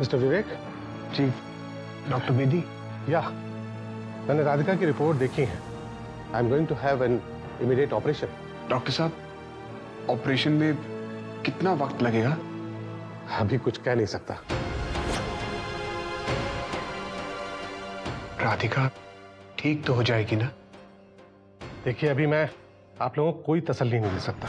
Mister Vivek. जी doctor Bedi. Yeah मैंने राधिका की रिपोर्ट देखी है। I am going to have an immediate operation. Doctor साहब, ऑपरेशन में कितना वक्त लगेगा? अभी कुछ कह नहीं सकता। राधिका ठीक तो हो जाएगी ना? देखिए, अभी मैं आप लोगों को कोई तसल्ली नहीं दे सकता।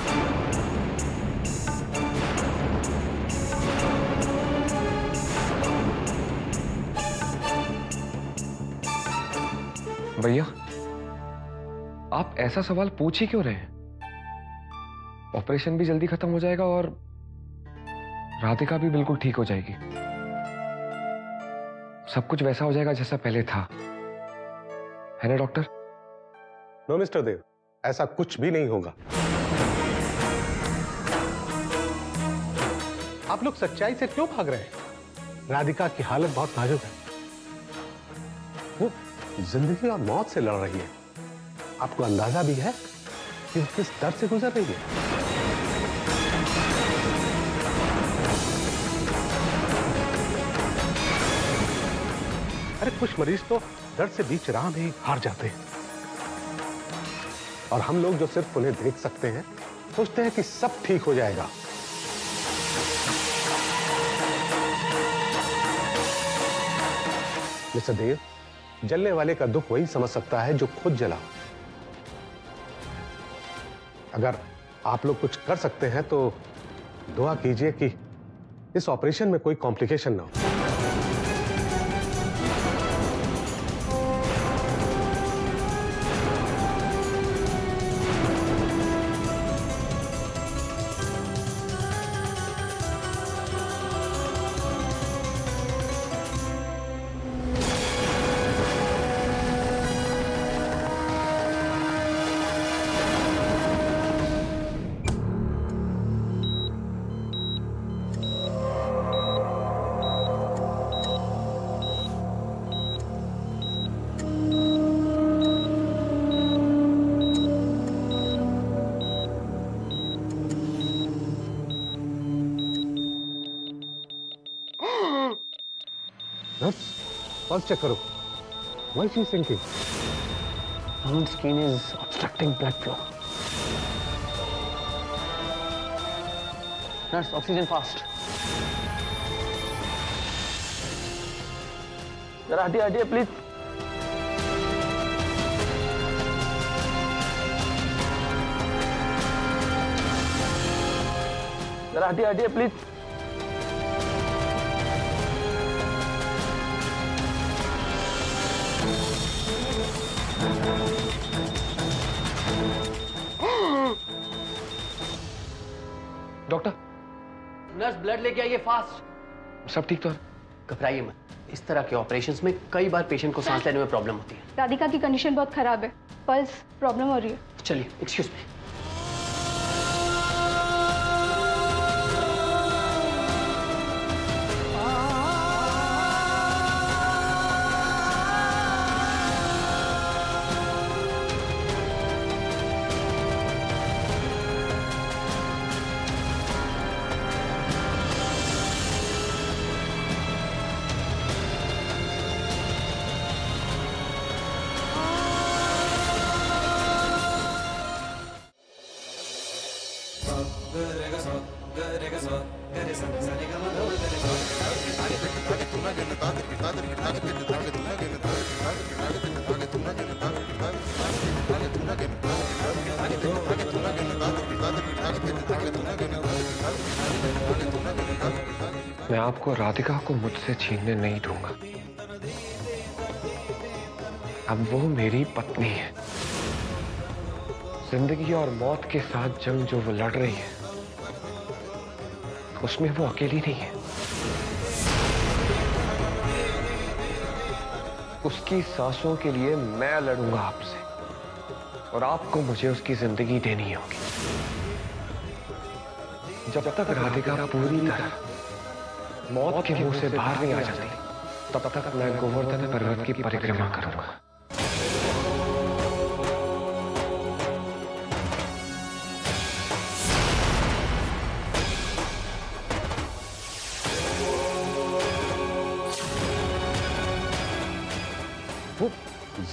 भैया, आप ऐसा सवाल पूछ ही क्यों रहे हैं? ऑपरेशन भी जल्दी खत्म हो जाएगा और राधिका भी बिल्कुल ठीक हो जाएगी। सब कुछ वैसा हो जाएगा जैसा पहले था, है ना डॉक्टर? नो मिस्टर देव, ऐसा कुछ भी नहीं होगा। आप लोग सच्चाई से क्यों भाग रहे हैं? राधिका की हालत बहुत नाजुक है। वो जिंदगी और मौत से लड़ रही है। आपको अंदाजा भी है कि वो किस दर्द से गुजर रही है? अरे कुछ मरीज तो दर्द से बीच राह में हार जाते हैं, और हम लोग जो सिर्फ उन्हें देख सकते हैं सोचते हैं कि सब ठीक हो जाएगा। मिस्टर देव, जलने वाले का दुख वही समझ सकता है जो खुद जला। अगर आप लोग कुछ कर सकते हैं तो दुआ कीजिए कि इस ऑपरेशन में कोई कॉम्प्लिकेशन ना हो। पल्स चेक करो। Why she is sinking? Wound skin is obstructing blood flow. Nurse, oxygen fast. जरा हटिए हटिए प्लीज। जरा हटिए हटिए प्लीज। डॉक्टर, नर्स ब्लड लेके आइए फास्ट। सब ठीक तो है? घबराइए मत। इस तरह के ऑपरेशंस में कई बार पेशेंट को सांस लेने में प्रॉब्लम होती है। राधिका की कंडीशन बहुत खराब है, पल्स प्रॉब्लम हो रही है। चलिए, एक्सक्यूज मी। मैं आपको राधिका को मुझसे छीनने नहीं दूंगा। अब वो मेरी पत्नी है। जिंदगी और मौत के साथ जंग जो वो लड़ रही है, उसमें वो अकेली नहीं है। उसकी सांसों के लिए मैं लड़ूंगा आपसे, और आपको मुझे उसकी जिंदगी देनी होगी। जब तक राधिका पूरी तरह मौत के मुंह से बाहर नहीं आ जाती, तब तक मैं गोवर्धन पर्वत की परिक्रमा करूंगा।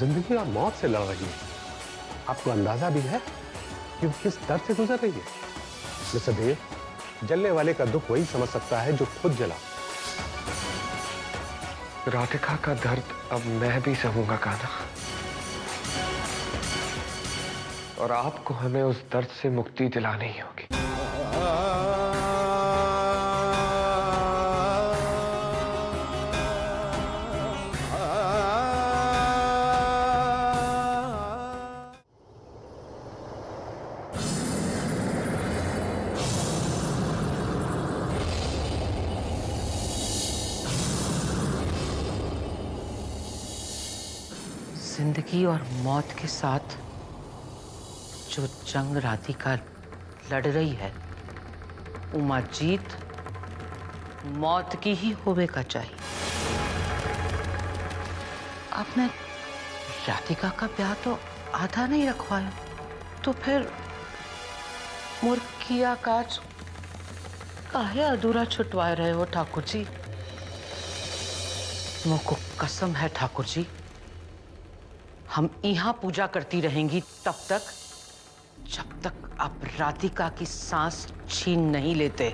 जिंदगी और मौत से लड़ रही है। आपको अंदाजा भी है कि वो किस दर्द से गुजर रही है? मिस्टर देव, जलने वाले का दुख वही समझ सकता है जो खुद जला। राधिका का दर्द अब मैं भी सहूंगा कान्हा, और आपको हमें उस दर्द से मुक्ति दिलानी ही होगी। जिंदगी और मौत के साथ जो जंग राधिका लड़ रही है, उमा जीत मौत की ही होवेगा चाहिए। आपने राधिका का ब्याह तो आधा नहीं रखवाया, तो फिर मुर्खिया काज काहे अधूरा छुटवा रहे हो ठाकुर जी? मुझको कसम है ठाकुर जी, हम यहाँ पूजा करती रहेंगी तब तक जब तक आप राधिका की सांस छीन नहीं लेते।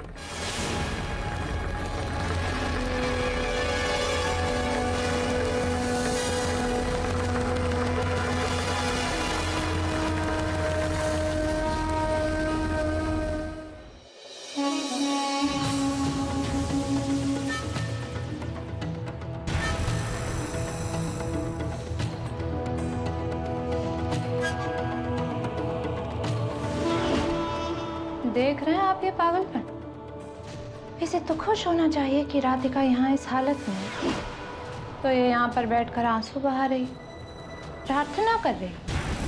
देख रहे हैं आप ये पागलपन? इसे तो खुश होना चाहिए कि राधिका यहाँ इस हालत में है, तो ये यहाँ पर बैठकर आंसू बहा रही, प्रार्थना कर रही।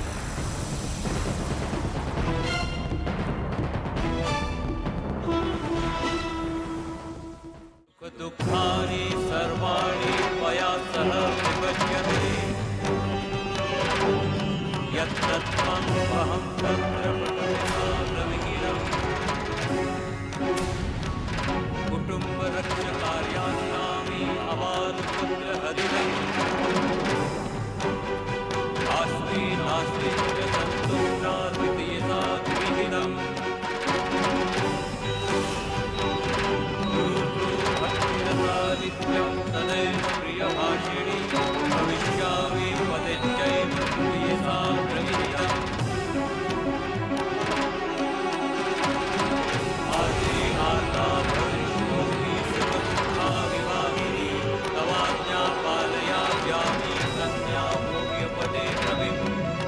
दुःखानि सर्वाणि मया सह विपद्यते यत्तत्त्वं अहं तत्र प्रविहीनम् कुटुम्बरक्षकार्यास्सामि अबालपुत्रहरिणम् नास्ति नास्ति च सन्तोषाद्वितीयताद्विहीनम् नित्यं सदैव प्रियभाषिणी भविष्यामि पदच्चैव प्रियसा प्रविहितम् आशीर्वादा भविष्योऽपि सुखदुःखा विभागिनी तवाज्ञा पालयाम्यामि कन्या भोग्यपदे प्रविम्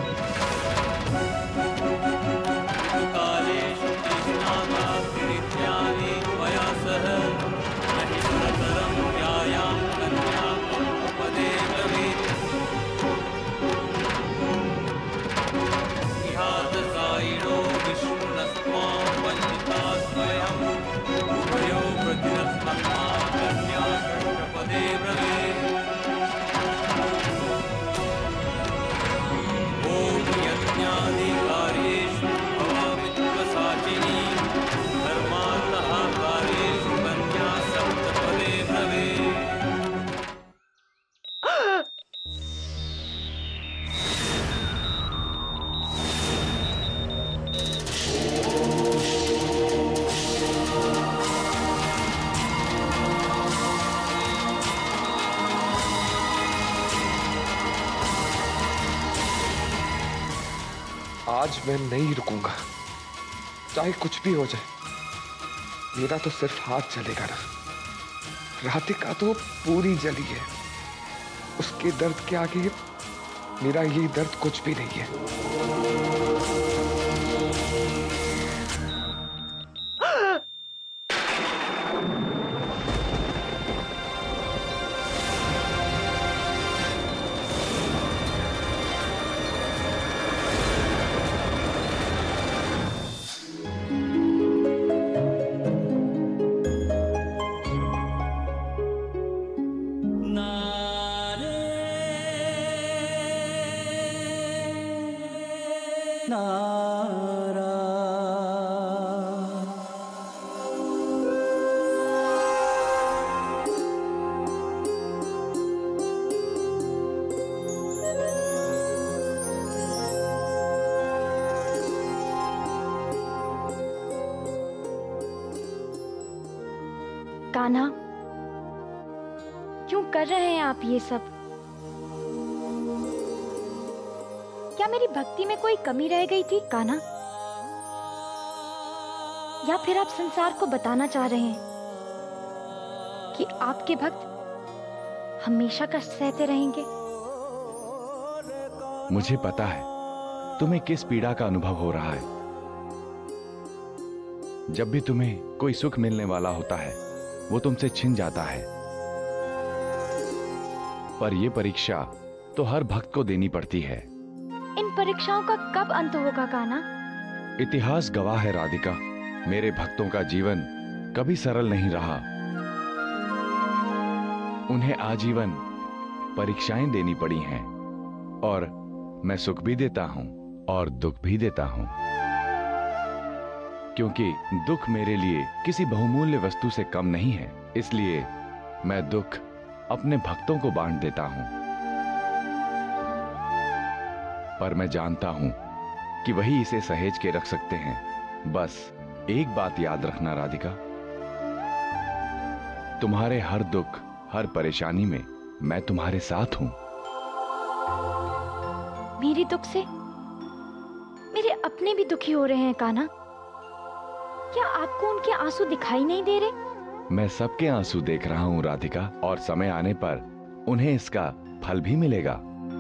कालेषु स्नानास्ति मया सह तरं ध्यायां कन्या पदे ब्रवीत् इहादसायिनो विष्णुनस्त्वां वञ्चिता स्वयम् उभयो प्रतिरत्नम्मा कन्या षष्ठपदे ब्रवीत् ॐ यज्ञादिकार्येषु भवामि त्वसाचिनी धर्मार्थः कार्येषु कन्या सप्तपदे ब्रवीत् आज मैं नहीं रुकूंगा, चाहे कुछ भी हो जाए। मेरा तो सिर्फ हाथ चलेगा ना। राधिका तो पूरी जली है, उसके दर्द के आगे मेरा ये दर्द कुछ भी नहीं है। कान्हा, क्यों कर रहे हैं आप ये सब? क्या मेरी भक्ति में कोई कमी रह गई थी कान्हा? या फिर आप संसार को बताना चाह रहे हैं कि आपके भक्त हमेशा कष्ट सहते रहेंगे? मुझे पता है तुम्हें किस पीड़ा का अनुभव हो रहा है। जब भी तुम्हें कोई सुख मिलने वाला होता है वो तुमसे छिन जाता है। पर यह परीक्षा तो हर भक्त को देनी पड़ती है। इन परीक्षाओं का कब अंत होगा कान्हा? इतिहास गवाह है राधिका, मेरे भक्तों का जीवन कभी सरल नहीं रहा। उन्हें आजीवन परीक्षाएं देनी पड़ी हैं और मैं सुख भी देता हूं और दुख भी देता हूं, क्योंकि दुख मेरे लिए किसी बहुमूल्य वस्तु से कम नहीं है। इसलिए मैं दुख अपने भक्तों को बांट देता हूं। पर मैं जानता हूं कि वही इसे सहेज के रख सकते हैं। बस एक बात याद रखना राधिका, तुम्हारे हर दुख हर परेशानी में मैं तुम्हारे साथ हूं। मेरे दुख से मेरे अपने भी दुखी हो रहे हैं कान्हा। क्या आपको उनके आंसू दिखाई नहीं दे रहे? मैं सबके आंसू देख रहा हूं राधिका, और समय आने पर उन्हें इसका फल भी मिलेगा।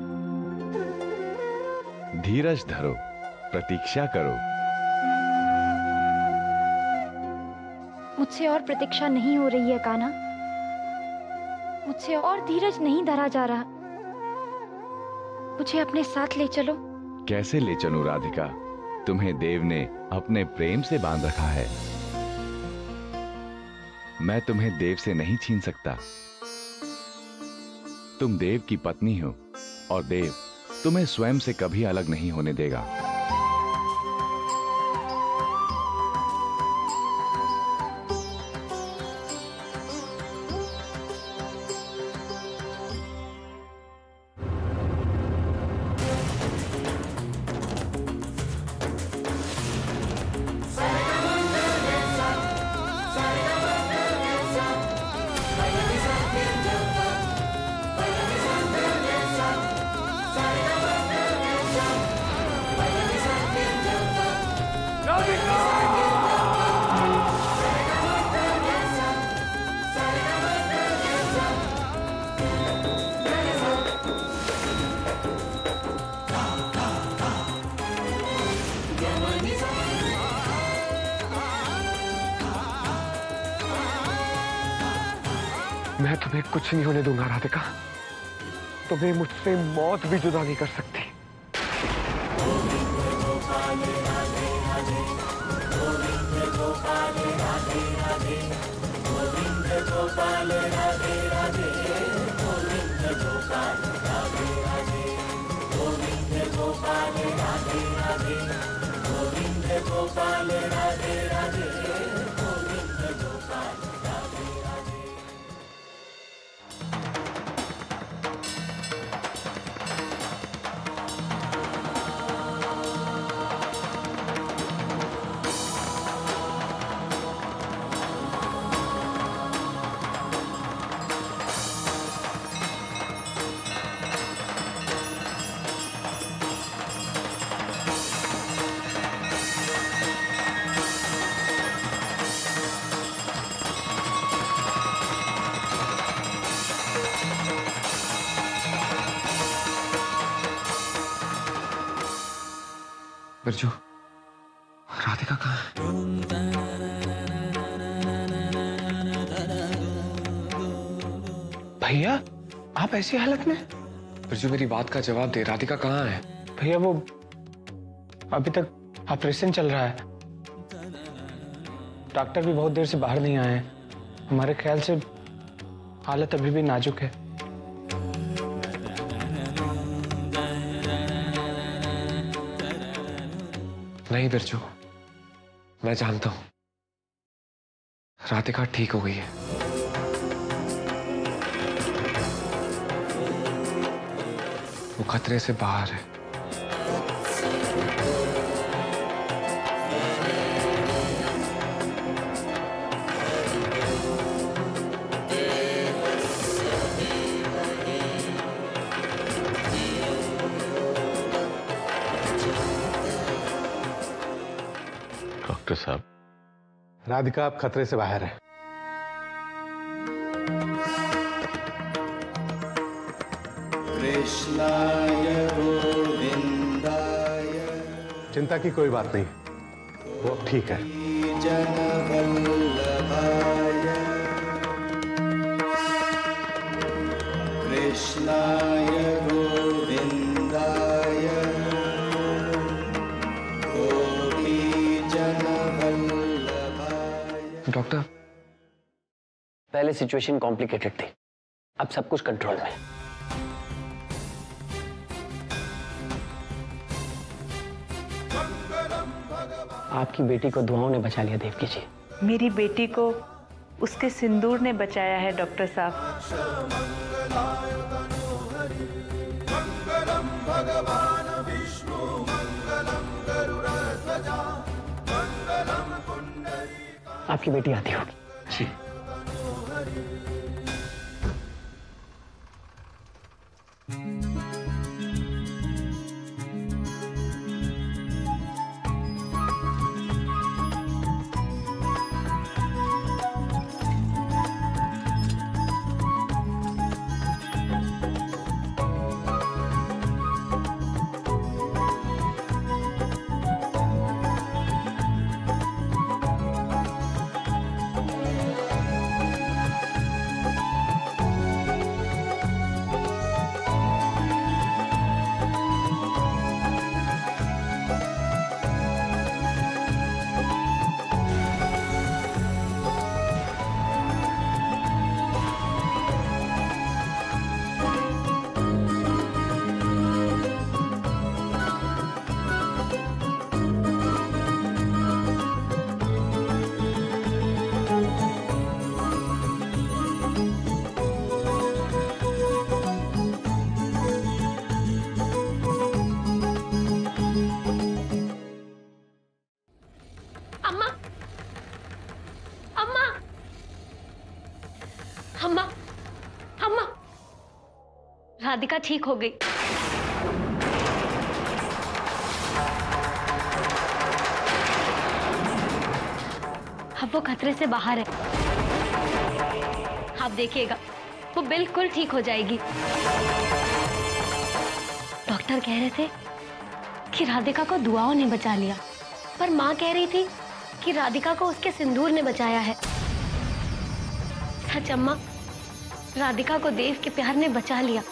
धीरज धरो, प्रतीक्षा करो। मुझसे और प्रतीक्षा नहीं हो रही है कान्हा। मुझसे और धीरज नहीं धरा जा रहा। मुझे अपने साथ ले चलो। कैसे ले चलूं राधिका? तुम्हें देव ने अपने प्रेम से बांध रखा है। मैं तुम्हें देव से नहीं छीन सकता। तुम देव की पत्नी हो और देव तुम्हें स्वयं से कभी अलग नहीं होने देगा। मैं तुम्हें कुछ नहीं होने दूंगा राधिका। तुम्हें मुझसे मौत भी जुदा नहीं कर सकती। बिरजू, राधिका कहाँ है? भैया आप ऐसी हालत में? बिरजू मेरी बात का जवाब दे, राधिका कहाँ है? भैया वो अभी तक ऑपरेशन चल रहा है। डॉक्टर भी बहुत देर से बाहर नहीं आए हैं। हमारे ख्याल से हालत अभी भी नाजुक है। नहीं बिरजू, मैं जानता हूं राधिका ठीक हो गई है। वो खतरे से बाहर है। डॉक्टर साहब, राधिका आप खतरे से बाहर है। कृष्णाय गोविंदाय चिंता की कोई बात नहीं, वो अब ठीक है। जनवल्लभाय कृष्णाय गोविंदाय गोपी जनवल्लभाय। डॉक्टर, पहले सिचुएशन कॉम्प्लिकेटेड थी, अब सब कुछ कंट्रोल में है। आपकी बेटी को दुआओं ने बचा लिया देवकी जी। मेरी बेटी को उसके सिंदूर ने बचाया है डॉक्टर साहब। आपकी बेटी आती होगी। जी। राधिका ठीक हो गई। अब वो खतरे से बाहर है। आप देखिएगा, वो बिल्कुल ठीक हो जाएगी। डॉक्टर कह रहे थे कि राधिका को दुआओं ने बचा लिया, पर माँ कह रही थी कि राधिका को उसके सिंदूर ने बचाया है। सच अम्मा, राधिका को देव के प्यार ने बचा लिया।